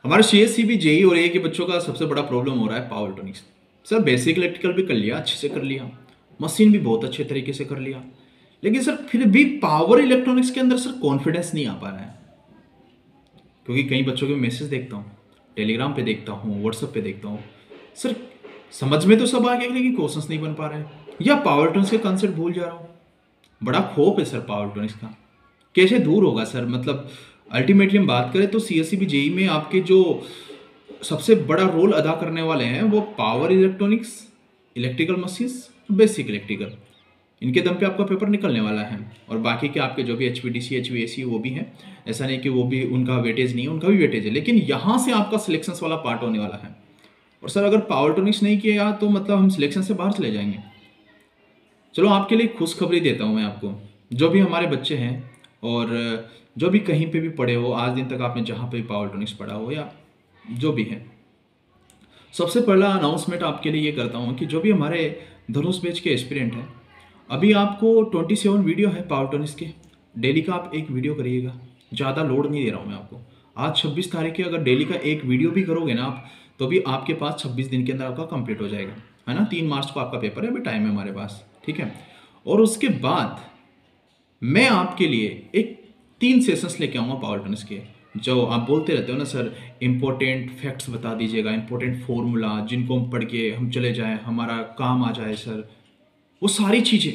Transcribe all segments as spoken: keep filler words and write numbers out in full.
हमारे C S C B JE और A के बच्चों का सबसे बड़ा प्रॉब्लम हो रहा है power electronics. Sir basic electrical भी कर लिया, अच्छे से कर लिया, मशीन भी बहुत अच्छे तरीके से कर लिया, लेकिन सर फिर भी पावर इलेक्ट्रॉनिक्स के अंदर सर कॉन्फिडेंस नहीं आ पा रहा है। क्योंकि कई बच्चों के मैसेज देखता हूँ, टेलीग्राम पे देखता हूँ, व्हाट्सएप पे देखता हूँ, सर समझ में तो सब आ गया लेकिन क्वेश्चंस नहीं बन पा रहे हैं, या पावर इलेक्ट्रॉनिक्स के कंसेप्ट भूल जा रहा हूँ। बड़ा खोप है सर पावर इलेक्ट्रॉनिक्स का, कैसे दूर होगा सर? मतलब अल्टीमेटली हम बात करें तो C S C B JE में आपके जो सबसे बड़ा रोल अदा करने वाले हैं वो power electronics, electrical machines, basic electrical, इनके दम पे आपका पेपर निकलने वाला है। और बाकी के आपके जो भी H P D C, H V A C वो भी हैं, ऐसा नहीं कि वो भी उनका वेटेज नहीं है, उनका भी वेटेज है, लेकिन यहाँ से आपका सिलेक्शंस वाला पार्ट होने वाला है। और सर अगर पावर इलेक्ट्रॉनिक्स नहीं किया तो मतलब हम सिलेक्शन से बाहर चले जाएंगे। चलो आपके लिए खुशखबरी देता हूँ मैं आपको, जो भी हमारे बच्चे हैं और जो भी कहीं पे भी पढ़े हो आज दिन तक, आपने जहाँ पे पावर इलेक्ट्रॉनिक्स पढ़ा हो या जो भी है, सबसे पहला अनाउंसमेंट आपके लिए ये करता हूँ कि जो भी हमारे धनुष बैच के एस्पिरेंट हैं, अभी आपको सत्ताईस वीडियो है पावर इलेक्ट्रॉनिक्स के, डेली का आप एक वीडियो करिएगा, ज़्यादा लोड नहीं दे रहा हूँ मैं आपको। आज छब्बीस तारीख के अगर डेली का एक वीडियो भी करोगे ना आप, तो भी आपके पास छब्बीस दिन के अंदर आपका कंप्लीट हो जाएगा, है ना। तीन मार्च को आपका पेपर है, अभी टाइम है हमारे पास, ठीक है। और उसके बाद मैं आपके लिए एक तीन सेशंस लेके आऊँगा पावर इलेक्ट्रॉनिक्स के, जो आप बोलते रहते हो ना सर इंपॉर्टेंट फैक्ट्स बता दीजिएगा, इंपॉर्टेंट फार्मूला जिनको हम पढ़ के हम चले जाएं, हमारा काम आ जाए सर, वो सारी चीज़ें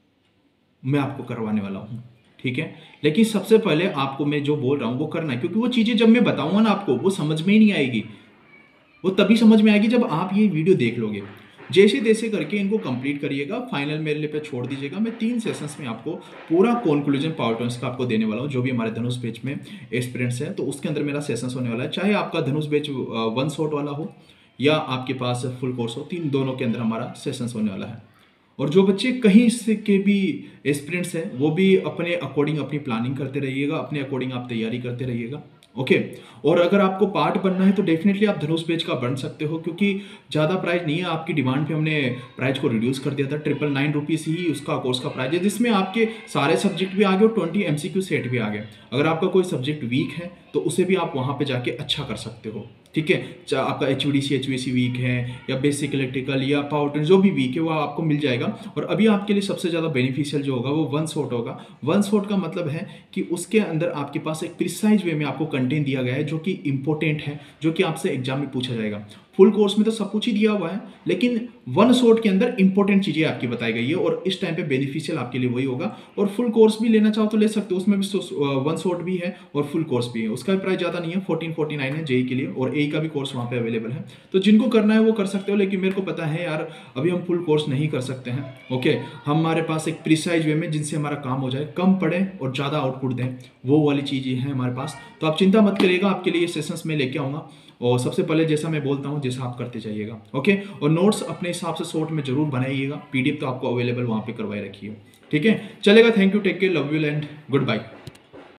मैं आपको करवाने वाला हूँ, ठीक है। लेकिन सबसे पहले आपको मैं जो बोल रहा हूँ वो करना है, क्योंकि वो चीज़ें जब मैं बताऊँगा ना आपको वो समझ में ही नहीं आएगी, वो तभी समझ में आएगी जब आप ये वीडियो देख लोगे। जैसे तैसे करके इनको कंप्लीट करिएगा, फाइनल मेरे लिए पे छोड़ दीजिएगा। मैं तीन सेशंस में आपको पूरा कंक्लूजन पावर इलेक्ट्रॉनिक्स का आपको देने वाला हूँ। जो भी हमारे धनुष बैच में एक्सपीरियंस है तो उसके अंदर मेरा सेशंस होने वाला है, चाहे आपका धनुष बैच वन शॉट वाला हो या आपके पास फुल कोर्स हो, तीन दोनों के अंदर हमारा सेशंस होने वाला है। और जो बच्चे कहीं से के भी एस्पिरेंट्स हैं वो भी अपने अकॉर्डिंग अपनी प्लानिंग करते रहिएगा, अपने अकॉर्डिंग आप तैयारी करते रहिएगा, ओके। और अगर आपको पार्ट बनना है तो डेफिनेटली आप धनुष बैच का बन सकते हो, क्योंकि ज़्यादा प्राइस नहीं है, आपकी डिमांड पे हमने प्राइस को रिड्यूस कर दिया था, ट्रिपल नाइन रुपीज़ ही उसका कोर्स का प्राइस है, जिसमें आपके सारे सब्जेक्ट भी आ गए और twenty M C Q set भी आ गए। अगर आपका कोई सब्जेक्ट वीक है तो उसे भी आप वहाँ पे जाके अच्छा कर सकते हो, ठीक है। चाहे आपका H V D C, H V A C weak है या बेसिक इलेक्ट्रिकल या पावर जो भी वीक है वो आपको मिल जाएगा। और अभी आपके लिए सबसे ज़्यादा बेनिफिशियल जो होगा वो वन शॉट होगा। वन शॉट का मतलब है कि उसके अंदर आपके पास एक प्रिसाइज वे में आपको कंटेंट दिया गया है जो कि इंपॉर्टेंट है, जो कि आपसे एग्जाम में पूछा जाएगा। फुल कोर्स में तो सब कुछ ही दिया हुआ है, लेकिन वन शॉट के अंदर इंपॉर्टेंट चीज़ें आपकी बताई गई है और इस टाइम पे बेनिफिशियल आपके लिए वही होगा। और फुल कोर्स भी लेना चाहो तो ले सकते हो, उसमें भी वन शॉट भी है और फुल कोर्स भी है। उसका प्राइस ज़्यादा नहीं है, फोर्टीन फोर्टी नाइन है जेई के लिए, और ए का भी कोर्स वहाँ पे अवेलेबल है। तो जिनको करना है वो कर सकते हो, लेकिन मेरे को पता है यार अभी हम फुल कोर्स नहीं कर सकते हैं, ओके। हमारे पास एक प्रिसाइज वे में जिनसे हमारा काम हो जाए, कम पढ़ें और ज़्यादा आउटपुट दें, वो वाली चीज़ें हैं हमारे पास। तो आप चिंता मत करिएगा, आपके लिए सेशंस में लेके आऊँगा। और सबसे पहले जैसा मैं बोलता हूँ जैसा आप करते जाइएगा, ओके। और नोट्स अपने हिसाब से शॉर्ट में जरूर बनाइएगा, पीडीएफ तो आपको अवेलेबल वहाँ पे करवाई रखी है, ठीक है। चलेगा, thank you, take care, love you and good bye.